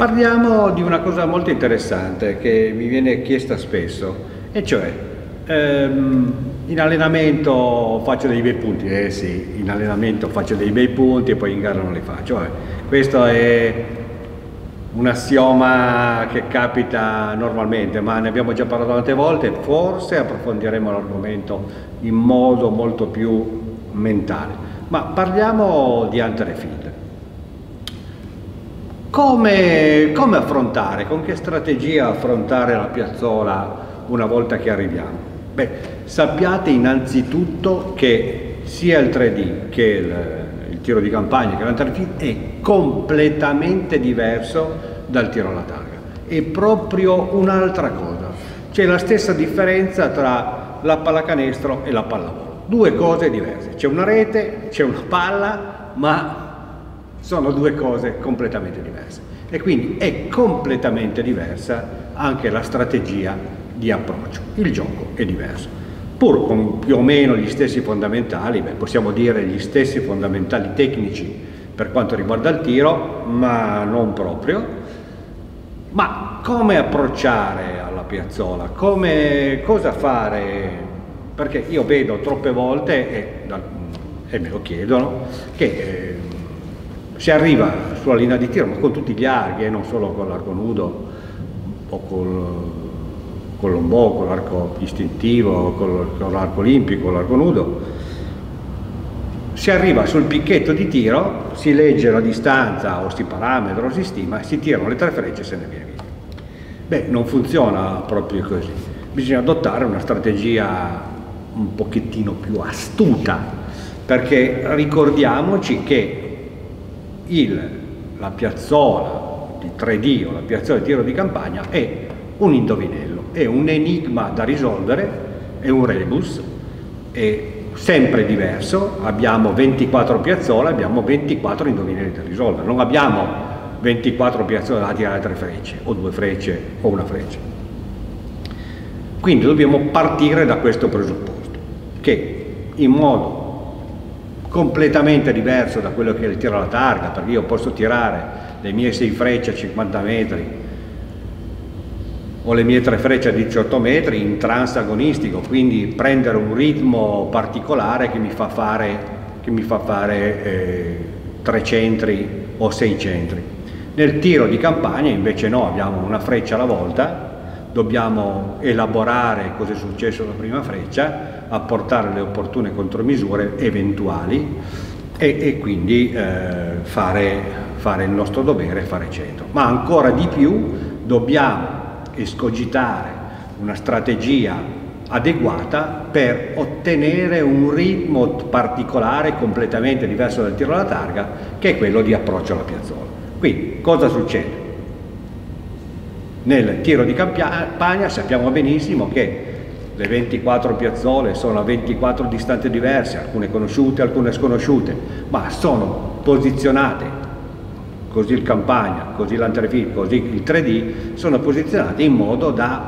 Parliamo di una cosa molto interessante che mi viene chiesta spesso, e cioè in allenamento faccio dei bei punti. Sì, in allenamento faccio dei bei punti e poi in gara non li faccio. Questo è un assioma che capita normalmente, ma ne abbiamo già parlato tante volte. Forse approfondiremo l'argomento in modo molto più mentale, ma parliamo di hunter e field. Come affrontare, con che strategia affrontare la piazzola una volta che arriviamo? Beh, sappiate innanzitutto che sia il 3D che il tiro di campagna che l'hunter field è completamente diverso dal tiro alla targa. È proprio un'altra cosa. C'è la stessa differenza tra la pallacanestro e la pallavolo. Due cose diverse. C'è una rete, c'è una palla, ma sono due cose completamente diverse e quindi è completamente diversa anche la strategia di approccio. Il gioco è diverso, pur con più o meno gli stessi fondamentali, possiamo dire gli stessi fondamentali tecnici per quanto riguarda il tiro, ma non proprio. Ma come approcciare alla piazzola? Cosa fare? Perché io vedo troppe volte, e me lo chiedono, che si arriva sulla linea di tiro, ma con tutti gli archi, non solo con l'arco nudo o con l'ombò, con l'arco istintivo, con l'arco olimpico, con l'arco nudo. Si arriva sul picchetto di tiro, si legge la distanza o si parametra o si stima, si tirano le tre frecce e se ne viene via. Beh, non funziona proprio così. Bisogna adottare una strategia un pochettino più astuta, perché ricordiamoci che la piazzola di 3D o la piazzola di tiro di campagna è un indovinello, è un enigma da risolvere, è un rebus, è sempre diverso. Abbiamo 24 piazzole, abbiamo 24 indovinelli da risolvere, non abbiamo 24 piazzole da tirare 3 frecce o 2 frecce o una freccia. Quindi dobbiamo partire da questo presupposto, che in modo completamente diverso da quello che è il tiro alla targa, perché io posso tirare le mie 6 frecce a 50 metri o le mie 3 frecce a 18 metri in transagonistico, quindi prendere un ritmo particolare che mi fa fare 3 centri o 6 centri. Nel tiro di campagna invece no, abbiamo una freccia alla volta, dobbiamo elaborare cosa è successo alla prima freccia, apportare le opportune contromisure eventuali e quindi fare il nostro dovere, fare centro. Ma ancora di più dobbiamo escogitare una strategia adeguata per ottenere un ritmo particolare completamente diverso dal tiro alla targa, che è quello di approccio alla piazzola. Quindi cosa succede? Nel tiro di campagna sappiamo benissimo che le 24 piazzole sono a 24 distanze diverse, alcune conosciute, alcune sconosciute, ma sono posizionate, così il campagna, così l'hunter field, così il 3D, sono posizionate in modo da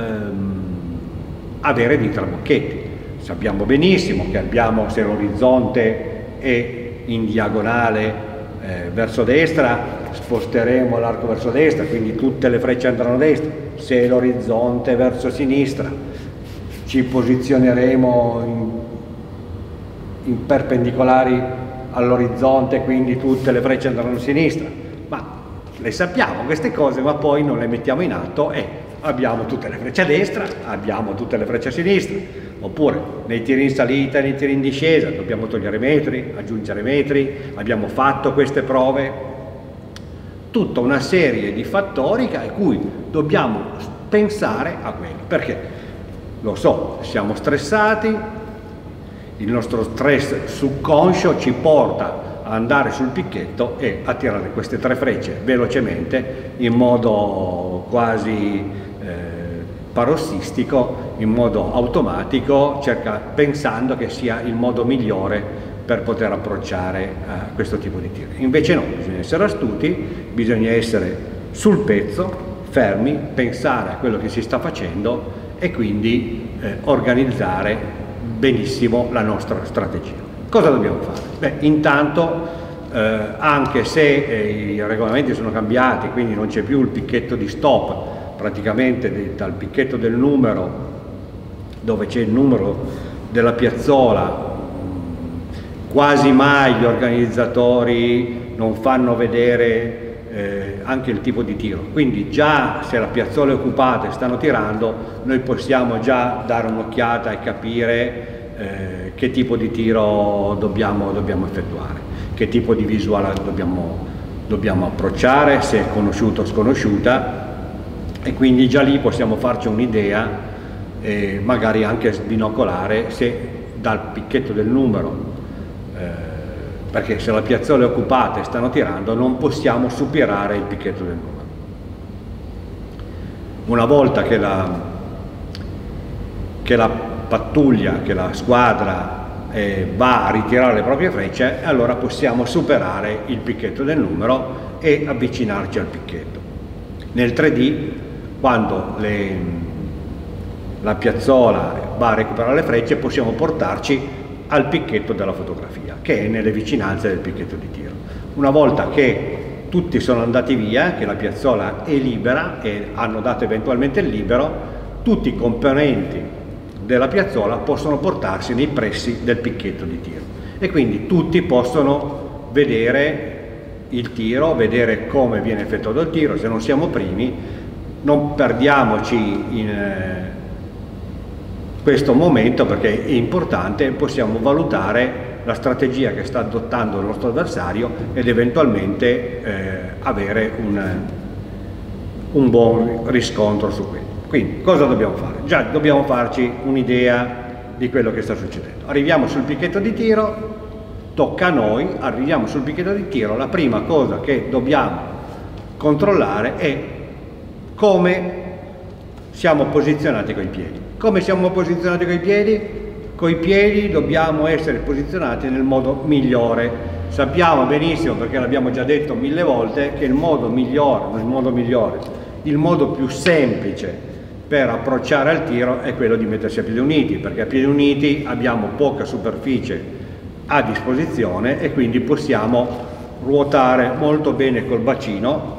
avere dei trabocchetti. Sappiamo benissimo che se l'orizzonte è in diagonale verso destra, sposteremo l'arco verso destra, quindi tutte le frecce andranno a destra. Se l'orizzonte è verso sinistra, ci posizioneremo in perpendicolari all'orizzonte, quindi tutte le frecce andranno a sinistra. Ma le sappiamo queste cose, ma poi non le mettiamo in atto e abbiamo tutte le frecce a destra, abbiamo tutte le frecce a sinistra. Oppure nei tiri in salita, nei tiri in discesa, dobbiamo togliere metri, aggiungere metri, abbiamo fatto queste prove, tutta una serie di fattori a cui dobbiamo pensare a quello, perché lo so, siamo stressati, il nostro stress subconscio ci porta a andare sul picchetto e a tirare queste 3 frecce velocemente, in modo quasi parossistico, in modo automatico, pensando che sia il modo migliore per poter approcciare questo tipo di tiro. Invece no, bisogna essere astuti, bisogna essere sul pezzo, fermi, pensare a quello che si sta facendo e quindi organizzare benissimo la nostra strategia. Cosa dobbiamo fare? Beh, intanto anche se i regolamenti sono cambiati, quindi non c'è più il picchetto di stop, praticamente dal picchetto del numero, dove c'è il numero della piazzola, quasi mai gli organizzatori non fanno vedere anche il tipo di tiro, quindi già se la piazzola è occupata e stanno tirando, noi possiamo già dare un'occhiata e capire che tipo di tiro dobbiamo effettuare, che tipo di visuale dobbiamo approcciare, se è conosciuta o sconosciuta, e quindi già lì possiamo farci un'idea, magari anche sbinocolare, se dal picchetto del numero, perché se la piazzola è occupata e stanno tirando non possiamo superare il picchetto del numero. Una volta che la pattuglia, che la squadra va a ritirare le proprie frecce, allora possiamo superare il picchetto del numero e avvicinarci al picchetto. Nel 3D, quando la piazzola va a recuperare le frecce, possiamo portarci al picchetto della fotografia, che è nelle vicinanze del picchetto di tiro. Una volta che tutti sono andati via, che la piazzola è libera e hanno dato eventualmente il libero, tutti i componenti della piazzola possono portarsi nei pressi del picchetto di tiro e quindi tutti possono vedere il tiro, vedere come viene effettuato il tiro. Se non siamo primi, non perdiamoci in questo momento, perché è importante, possiamo valutare la strategia che sta adottando il nostro avversario ed eventualmente avere un buon riscontro su questo. Quindi cosa dobbiamo fare? Già dobbiamo farci un'idea di quello che sta succedendo. Arriviamo sul picchetto di tiro, tocca a noi, arriviamo sul picchetto di tiro, la prima cosa che dobbiamo controllare è come siamo posizionati coi piedi. Come siamo posizionati coi piedi? Coi piedi dobbiamo essere posizionati nel modo migliore. Sappiamo benissimo, perché l'abbiamo già detto 1000 volte, che il modo migliore, il modo più semplice per approcciare al tiro è quello di mettersi a piedi uniti, perché a piedi uniti abbiamo poca superficie a disposizione e quindi possiamo ruotare molto bene col bacino,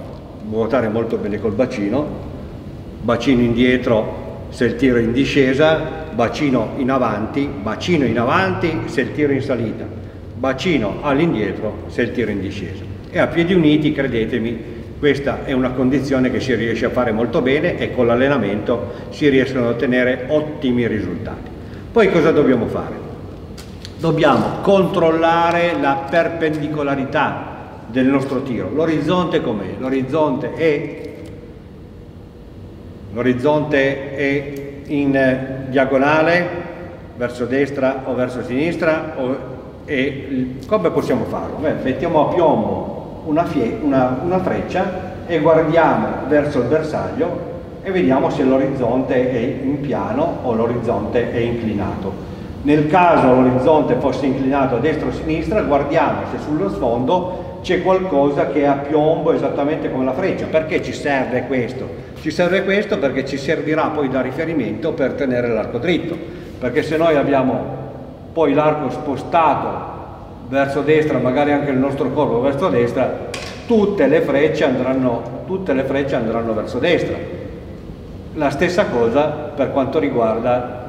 bacino indietro se il tiro è in discesa, bacino in avanti se il tiro è in salita, bacino all'indietro se il tiro è in discesa. E a piedi uniti, credetemi, questa è una condizione che si riesce a fare molto bene e con l'allenamento si riescono a ottenere ottimi risultati. Poi cosa dobbiamo fare? Dobbiamo controllare la perpendicolarità del nostro tiro. L'orizzonte com'è? L'orizzonte è in diagonale verso destra o verso sinistra, e come possiamo farlo? Beh, mettiamo a piombo una freccia e guardiamo verso il bersaglio e vediamo se l'orizzonte è in piano o l'orizzonte è inclinato. Nel caso l'orizzonte fosse inclinato a destra o a sinistra, guardiamo se sullo sfondo c'è qualcosa che è a piombo esattamente come la freccia. Perché ci serve questo? Ci serve questo perché ci servirà poi da riferimento per tenere l'arco dritto, perché se noi abbiamo poi l'arco spostato verso destra, magari anche il nostro corpo verso destra, tutte le frecce andranno verso destra. La stessa cosa per quanto riguarda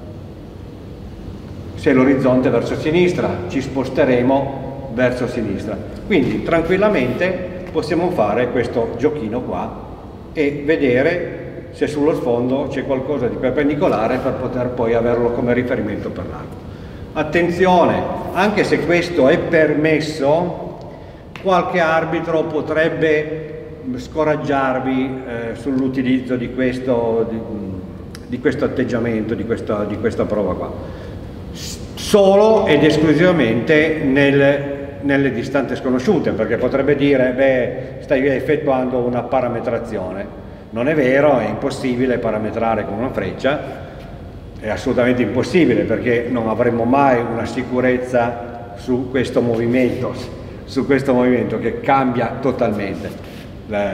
se l'orizzonte è verso sinistra, ci sposteremo verso sinistra. Quindi tranquillamente possiamo fare questo giochino qua e vedere se sullo sfondo c'è qualcosa di perpendicolare per poter poi averlo come riferimento per l'arco. Attenzione, anche se questo è permesso, qualche arbitro potrebbe scoraggiarvi sull'utilizzo di questo atteggiamento, di questa prova qua, solo ed esclusivamente nelle distanze sconosciute, perché potrebbe dire: beh, stai effettuando una parametrazione. Non è vero, è impossibile parametrare con una freccia. È assolutamente impossibile, perché non avremo mai una sicurezza su questo movimento che cambia totalmente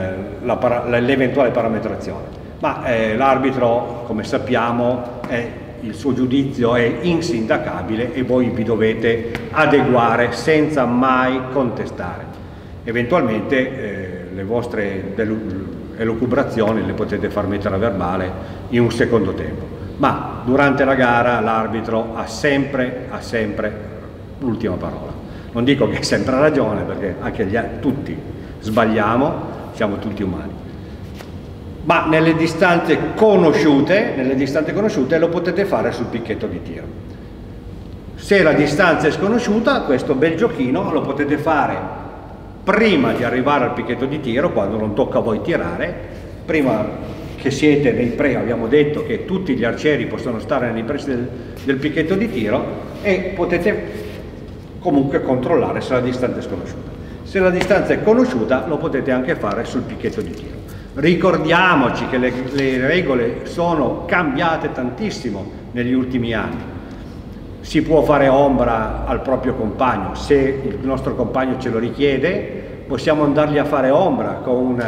l'eventuale parametrazione. Ma l'arbitro, come sappiamo, è il suo giudizio è insindacabile e voi vi dovete adeguare senza mai contestare. Eventualmente le vostre elucubrazioni le potete far mettere a verbale in un secondo tempo, ma durante la gara l'arbitro ha sempre l'ultima parola. Non dico che ha sempre ragione, perché anche tutti sbagliamo, siamo tutti umani, ma nelle distanze conosciute lo potete fare sul picchetto di tiro. Se la distanza è sconosciuta, questo bel giochino lo potete fare prima di arrivare al picchetto di tiro, quando non tocca a voi tirare. Prima che siete nei pressi, abbiamo detto che tutti gli arcieri possono stare nei pressi del picchetto di tiro, e potete comunque controllare se la distanza è sconosciuta. Se la distanza è conosciuta, lo potete anche fare sul picchetto di tiro. Ricordiamoci che le regole sono cambiate tantissimo negli ultimi anni. Si può fare ombra al proprio compagno, se il nostro compagno ce lo richiede, possiamo andargli a fare ombra con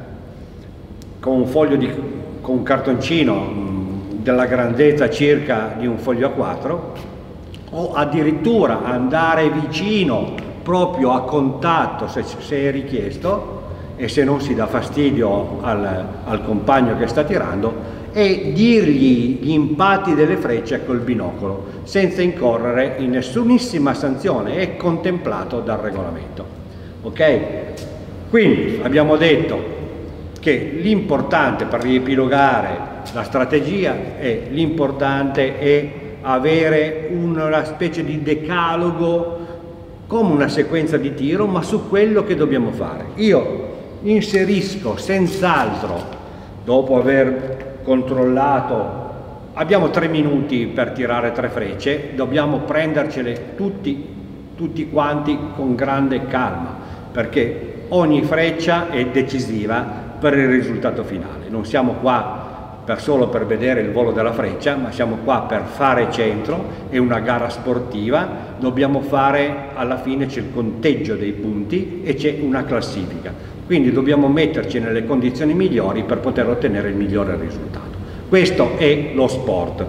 un cartoncino della grandezza circa di un foglio A4, o addirittura andare vicino proprio a contatto se è richiesto, e se non si dà fastidio al compagno che sta tirando, e dirgli gli impatti delle frecce col binocolo senza incorrere in nessunissima sanzione. È contemplato dal regolamento. Ok? Quindi abbiamo detto che l'importante, per riepilogare la strategia, l'importante è avere una specie di decalogo, come una sequenza di tiro, ma su quello che dobbiamo fare. Io inserisco senz'altro, dopo aver controllato, abbiamo 3 minuti per tirare 3 frecce, dobbiamo prendercele tutti quanti con grande calma, perché ogni freccia è decisiva per il risultato finale. Non siamo qua solo per vedere il volo della freccia, ma siamo qua per fare centro. È una gara sportiva, dobbiamo fare, alla fine c'è il conteggio dei punti e c'è una classifica, quindi dobbiamo metterci nelle condizioni migliori per poter ottenere il migliore risultato. Questo è lo sport.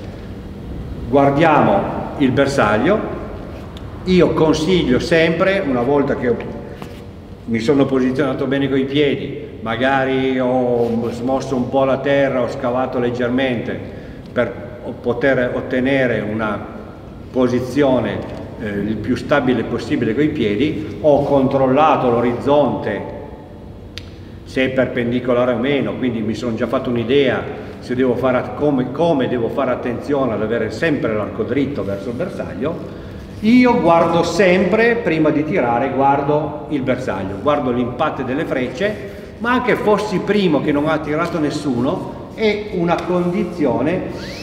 Guardiamo il bersaglio. Io consiglio sempre, una volta che mi sono posizionato bene coi piedi, magari ho smosso un po' la terra, ho scavato leggermente per poter ottenere una posizione il più stabile possibile coi piedi, ho controllato l'orizzonte se è perpendicolare o meno, quindi mi sono già fatto un'idea se devo fare, come devo fare attenzione ad avere sempre l'arco dritto verso il bersaglio. Io guardo sempre, prima di tirare, guardo il bersaglio, guardo l'impatto delle frecce, ma anche fossi primo che non ha tirato nessuno, è una condizione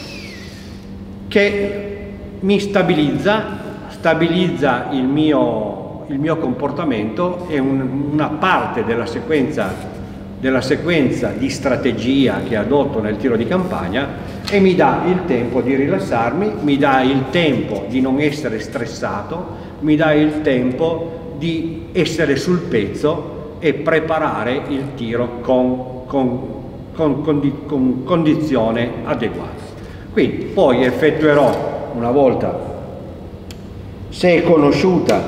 che mi stabilizza il mio comportamento, è una parte della sequenza di strategia che adotto nel tiro di campagna, e mi dà il tempo di rilassarmi, mi dà il tempo di non essere stressato, mi dà il tempo di essere sul pezzo e preparare il tiro con condizione adeguata. Quindi poi effettuerò, una volta, se è conosciuta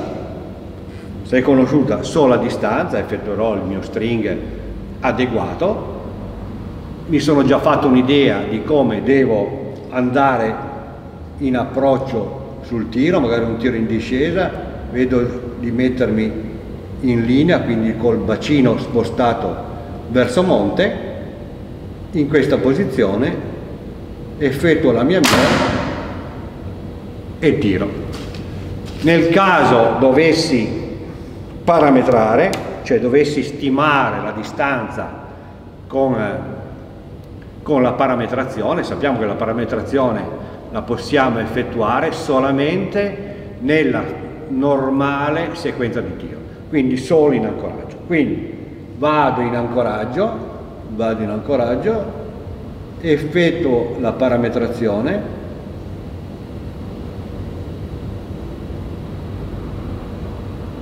solo a distanza, effettuerò il mio string adeguato. Mi sono già fatto un'idea di come devo andare in approccio sul tiro, magari un tiro in discesa, vedo di mettermi in linea, quindi col bacino spostato verso monte. In questa posizione effettuo la mia mira e tiro. Nel caso dovessi parametrare, cioè dovessi stimare la distanza con la parametrazione, sappiamo che la parametrazione la possiamo effettuare solamente nella normale sequenza di tiro, quindi solo in ancoraggio. Quindi vado in ancoraggio, effettuo la parametrazione,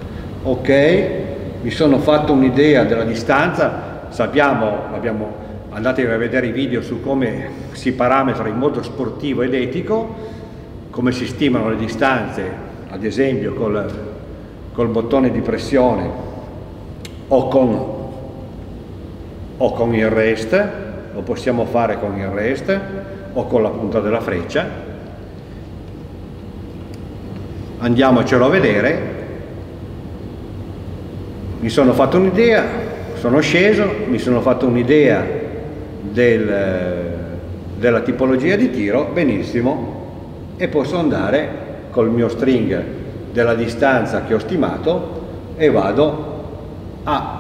ok, mi sono fatto un'idea della distanza, sappiamo, andatevi a vedere i video su come si parametra in modo sportivo ed etico, come si stimano le distanze, ad esempio col bottone di pressione o con il rest, lo possiamo fare con il rest o con la punta della freccia. Andiamocelo a vedere. Mi sono fatto un'idea, sono sceso, mi sono fatto un'idea della tipologia di tiro, benissimo, e posso andare col mio string della distanza che ho stimato e vado a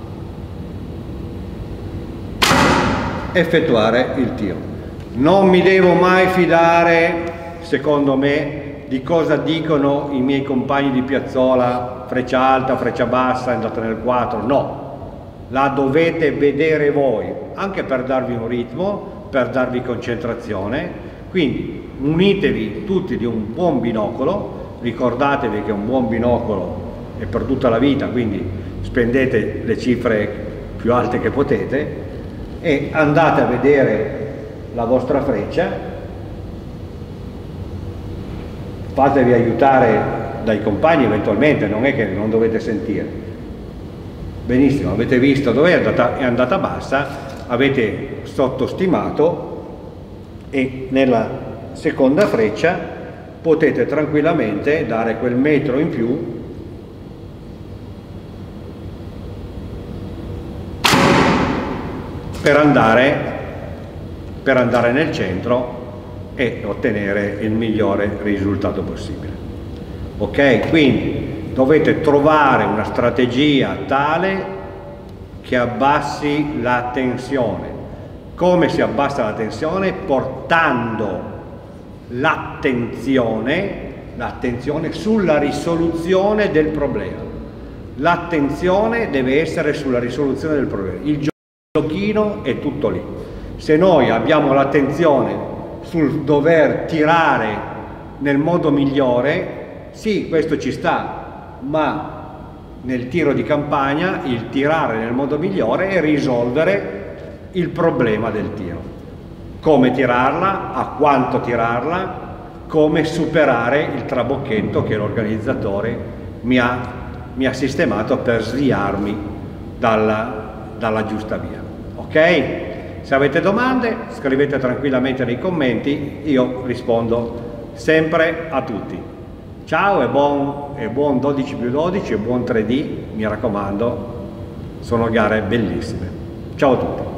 effettuare il tiro. Non mi devo mai fidare, secondo me, di cosa dicono i miei compagni di piazzola, freccia alta, freccia bassa, è andata nel 4, no, la dovete vedere voi, anche per darvi un ritmo, per darvi concentrazione. Quindi munitevi tutti di un buon binocolo, ricordatevi che un buon binocolo è per tutta la vita, quindi spendete le cifre più alte che potete e andate a vedere la vostra freccia. Fatevi aiutare dai compagni eventualmente, non è che non dovete sentire. Benissimo, avete visto dove è andata bassa, avete sottostimato e nella seconda freccia potete tranquillamente dare quel metro in più per andare nel centro e ottenere il migliore risultato possibile. Ok? Quindi dovete trovare una strategia tale che abbassi la tensione. Come si abbassa la tensione? Portando l'attenzione sulla risoluzione del problema. L'attenzione deve essere sulla risoluzione del problema. Il giochino è tutto lì. Se noi abbiamo l'attenzione sul dover tirare nel modo migliore, sì, questo ci sta, ma nel tiro di campagna il tirare nel modo migliore è risolvere il problema del tiro. Come tirarla, a quanto tirarla, come superare il trabocchetto che l'organizzatore mi ha sistemato per sviarmi dalla giusta via. Ok? Se avete domande scrivete tranquillamente nei commenti, io rispondo sempre a tutti. Ciao e buon 12+12 e buon 3D, mi raccomando, sono gare bellissime. Ciao a tutti.